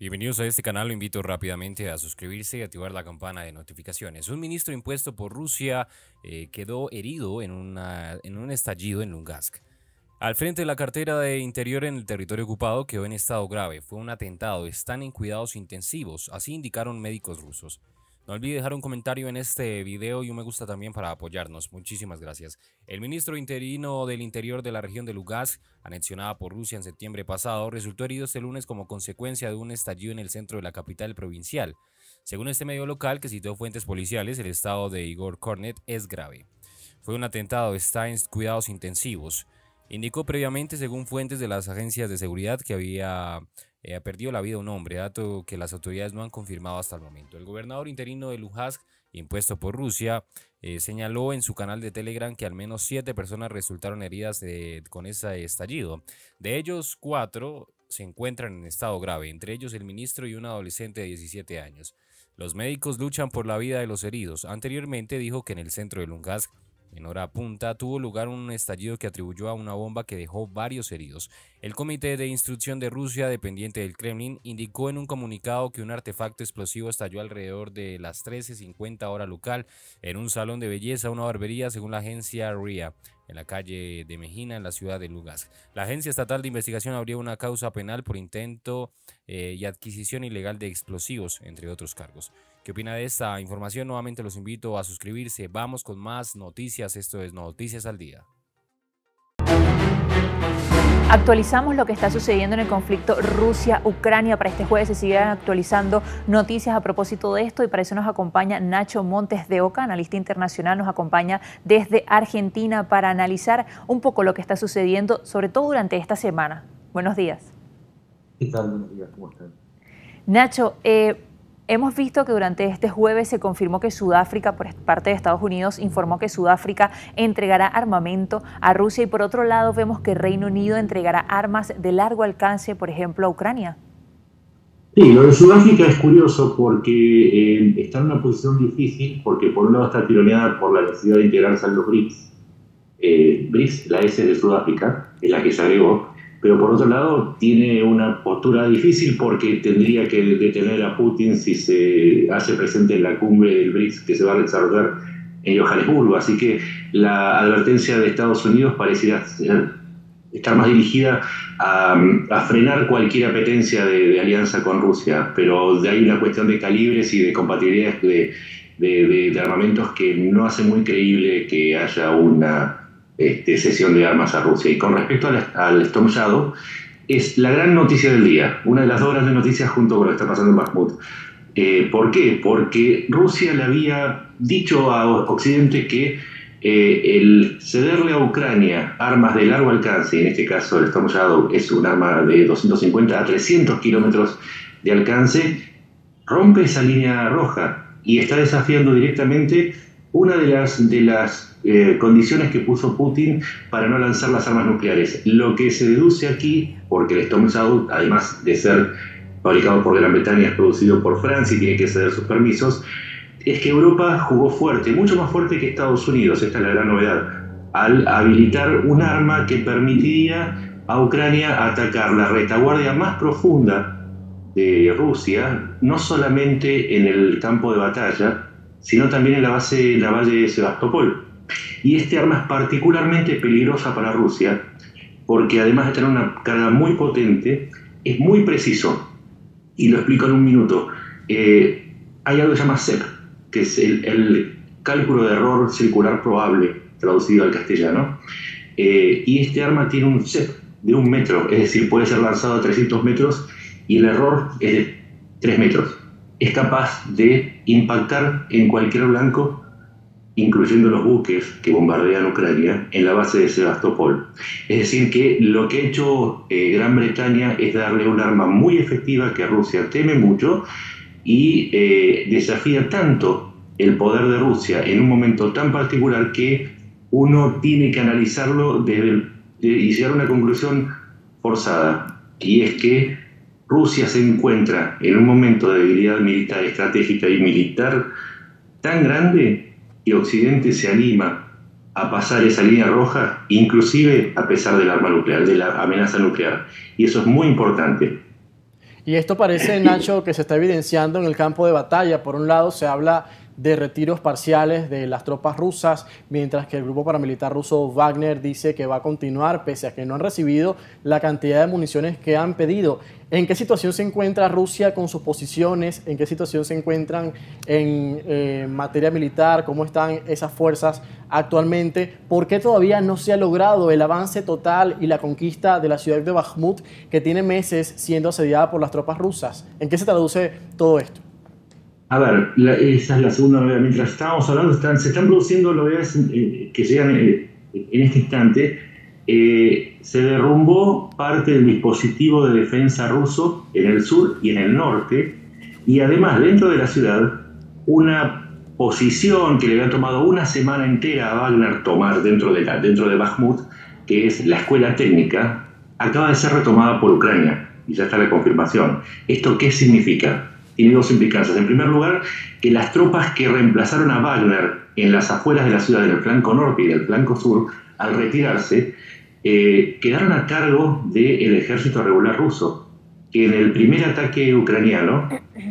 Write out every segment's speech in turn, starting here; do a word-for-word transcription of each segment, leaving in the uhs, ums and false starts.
Bienvenidos a este canal, lo invito rápidamente a suscribirse y activar la campana de notificaciones. Un ministro impuesto por Rusia eh, quedó herido en, una, en un estallido en Lugansk. Al frente de la cartera de Interior en el territorio ocupado quedó en estado grave. Fue un atentado, están en cuidados intensivos, así indicaron médicos rusos. No olvide dejar un comentario en este video y un me gusta también para apoyarnos. Muchísimas gracias. El ministro interino del Interior de la región de Lugansk, anexionada por Rusia en septiembre pasado, resultó herido este lunes como consecuencia de un estallido en el centro de la capital provincial. Según este medio local, que citó fuentes policiales, el estado de Igor Kornet es grave. Fue un atentado, está en cuidados intensivos. Indicó previamente, según fuentes de las agencias de seguridad, que había eh, perdido la vida un hombre, dato que las autoridades no han confirmado hasta el momento. El gobernador interino de Lugansk, impuesto por Rusia, eh, señaló en su canal de Telegram que al menos siete personas resultaron heridas de, con ese estallido. De ellos, cuatro se encuentran en estado grave, entre ellos el ministro y un adolescente de diecisiete años. Los médicos luchan por la vida de los heridos. Anteriormente dijo que en el centro de Lugansk, en hora punta, tuvo lugar un estallido que atribuyó a una bomba que dejó varios heridos. El Comité de Instrucción de Rusia, dependiente del Kremlin, indicó en un comunicado que un artefacto explosivo estalló alrededor de las trece cincuenta hora local en un salón de belleza, una barbería, según la agencia R I A, en la calle de Mejina, en la ciudad de Lugansk. La Agencia Estatal de Investigación abrió una causa penal por intento eh, y adquisición ilegal de explosivos, entre otros cargos. ¿Qué opina de esta información? Nuevamente los invito a suscribirse. Vamos con más noticias. Esto es Noticias al Día. Actualizamos lo que está sucediendo en el conflicto Rusia-Ucrania. Para este jueves se siguen actualizando noticias a propósito de esto y para eso nos acompaña Nacho Montes de Oca, analista internacional, nos acompaña desde Argentina para analizar un poco lo que está sucediendo, sobre todo durante esta semana. Buenos días. ¿Qué tal? Buenos días, ¿cómo están? Nacho, eh, hemos visto que durante este jueves se confirmó que Sudáfrica, por parte de Estados Unidos, informó que Sudáfrica entregará armamento a Rusia y por otro lado vemos que Reino Unido entregará armas de largo alcance, por ejemplo, a Ucrania. Sí, lo de Sudáfrica es curioso porque eh, está en una posición difícil porque por un lado está tironeada por la necesidad de integrarse a los BRICS. Eh, BRICS, la S de Sudáfrica, es la que se agregó, pero por otro lado tiene una postura difícil porque tendría que detener a Putin si se hace presente en la cumbre del BRICS que se va a desarrollar en Johannesburgo. Así que la advertencia de Estados Unidos pareciera ser, estar más dirigida a, a frenar cualquier apetencia de, de alianza con Rusia, pero de ahí una cuestión de calibres y de compatibilidades de, de, de, de armamentos que no hace muy creíble que haya una Este, cesión de armas a Rusia. Y con respecto al, al Storm Shadow, es la gran noticia del día, una de las dos grandes noticias junto con lo que está pasando en Bakhmut. Eh, ¿Por qué? Porque Rusia le había dicho a Occidente que eh, el cederle a Ucrania armas de largo alcance, y en este caso el Storm Shadow es un arma de doscientos cincuenta a trescientos kilómetros de alcance, rompe esa línea roja y está desafiando directamente una de las, de las eh, condiciones que puso Putin para no lanzar las armas nucleares. Lo que se deduce aquí, porque el Storm Shadow, además de ser fabricado por Gran Bretaña, es producido por Francia y tiene que ceder sus permisos, es que Europa jugó fuerte, mucho más fuerte que Estados Unidos, esta es la gran novedad, al habilitar un arma que permitiría a Ucrania atacar la retaguardia más profunda de Rusia, no solamente en el campo de batalla, sino también en la base naval de Sebastopol. Y este arma es particularmente peligrosa para Rusia, porque además de tener una carga muy potente, es muy preciso. Y lo explico en un minuto. Eh, hay algo que se llama C E P, que es el, el cálculo de error circular probable, traducido al castellano. Eh, y este arma tiene un C E P de un metro, es decir, puede ser lanzado a trescientos metros y el error es de tres metros. Es capaz de impactar en cualquier blanco, incluyendo los buques que bombardean Ucrania, en la base de Sebastopol. Es decir, que lo que ha hecho eh, Gran Bretaña es darle un arma muy efectiva que Rusia teme mucho y eh, desafía tanto el poder de Rusia en un momento tan particular que uno tiene que analizarlo desde el, de, y llegar a una conclusión forzada, y es que Rusia se encuentra en un momento de debilidad militar, estratégica y militar tan grande que Occidente se anima a pasar esa línea roja, inclusive a pesar del arma nuclear, de la amenaza nuclear. Y eso es muy importante. Y esto parece, Nacho, que se está evidenciando en el campo de batalla. Por un lado, se habla de retiros parciales de las tropas rusas, mientras que el grupo paramilitar ruso Wagner dice que va a continuar pese a que no han recibido la cantidad de municiones que han pedido. ¿En qué situación se encuentra Rusia con sus posiciones? ¿En qué situación se encuentran en eh, materia militar? ¿Cómo están esas fuerzas actualmente? ¿Por qué todavía no se ha logrado el avance total y la conquista de la ciudad de Bakhmut, que tiene meses siendo asediada por las tropas rusas? ¿En qué se traduce todo esto? A ver, la, esa es la segunda novedad. Mientras estábamos hablando, están, se están produciendo novedades eh, que llegan eh, en este instante. Eh, se derrumbó parte del dispositivo de defensa ruso en el sur y en el norte, y además dentro de la ciudad una posición que le había tomado una semana entera a Wagner tomar dentro de, la, dentro de Bakhmut, que es la escuela técnica, acaba de ser retomada por Ucrania, y ya está la confirmación. ¿Esto qué significa? Tiene dos implicancias. En primer lugar, que las tropas que reemplazaron a Wagner en las afueras de la ciudad, en el flanco norte y del flanco sur, al retirarse, eh, quedaron a cargo del ejército regular ruso, que en el primer ataque ucraniano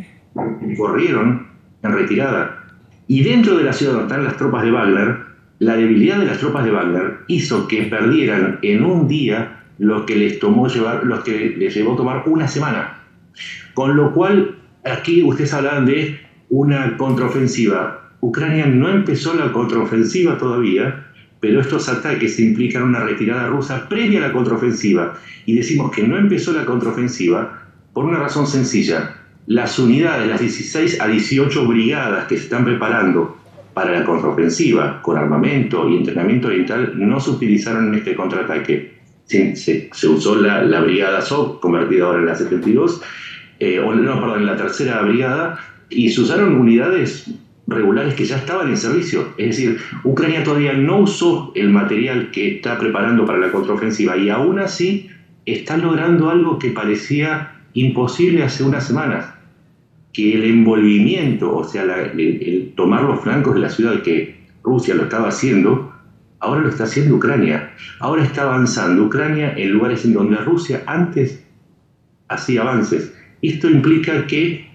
corrieron en retirada. Y dentro de la ciudad donde están las tropas de Wagner, la debilidad de las tropas de Wagner hizo que perdieran en un día lo que les tomó llevar, los que les llevó tomar una semana. Con lo cual, aquí ustedes hablaban de una contraofensiva. Ucrania no empezó la contraofensiva todavía, pero estos ataques implican una retirada rusa previa a la contraofensiva. Y decimos que no empezó la contraofensiva por una razón sencilla. Las unidades, las dieciséis a dieciocho brigadas que se están preparando para la contraofensiva, con armamento y entrenamiento oriental, no se utilizaron en este contraataque. Se, se, se usó la, la brigada Azov, convertida ahora en la setenta y dos, eh, o no, perdón, en la tercera brigada, y se usaron unidades regulares que ya estaban en servicio. Es decir, Ucrania todavía no usó el material que está preparando para la contraofensiva, y aún así está logrando algo que parecía imposible hace unas semanas, que el envolvimiento, o sea, la, el, el tomar los flancos de la ciudad, que Rusia lo estaba haciendo, ahora lo está haciendo Ucrania. Ahora está avanzando Ucrania en lugares en donde Rusia antes hacía avances. Esto implica que,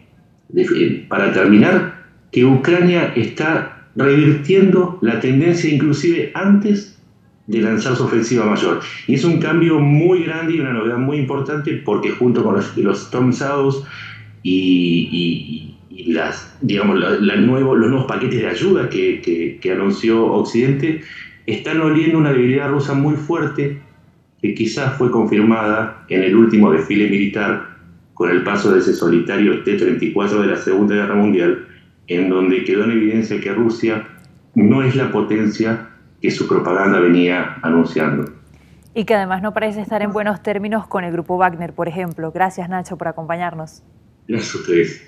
para terminar, que Ucrania está revirtiendo la tendencia inclusive antes de lanzar su ofensiva mayor. Y es un cambio muy grande y una novedad muy importante, porque junto con los, los Storm Shadows y, y, y las, digamos, la, la nuevo, los nuevos paquetes de ayuda que, que, que anunció Occidente, están oliendo una debilidad rusa muy fuerte, que quizás fue confirmada en el último desfile militar con el paso de ese solitario T treinta y cuatro de la Segunda Guerra Mundial, en donde quedó en evidencia que Rusia no es la potencia que su propaganda venía anunciando. Y que además no parece estar en buenos términos con el grupo Wagner, por ejemplo. Gracias, Nacho, por acompañarnos. Gracias a ustedes.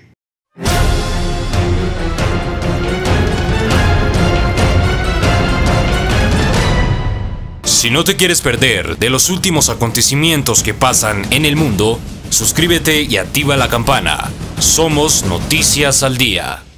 Si no te quieres perder de los últimos acontecimientos que pasan en el mundo, suscríbete y activa la campana. Somos Noticias al Día.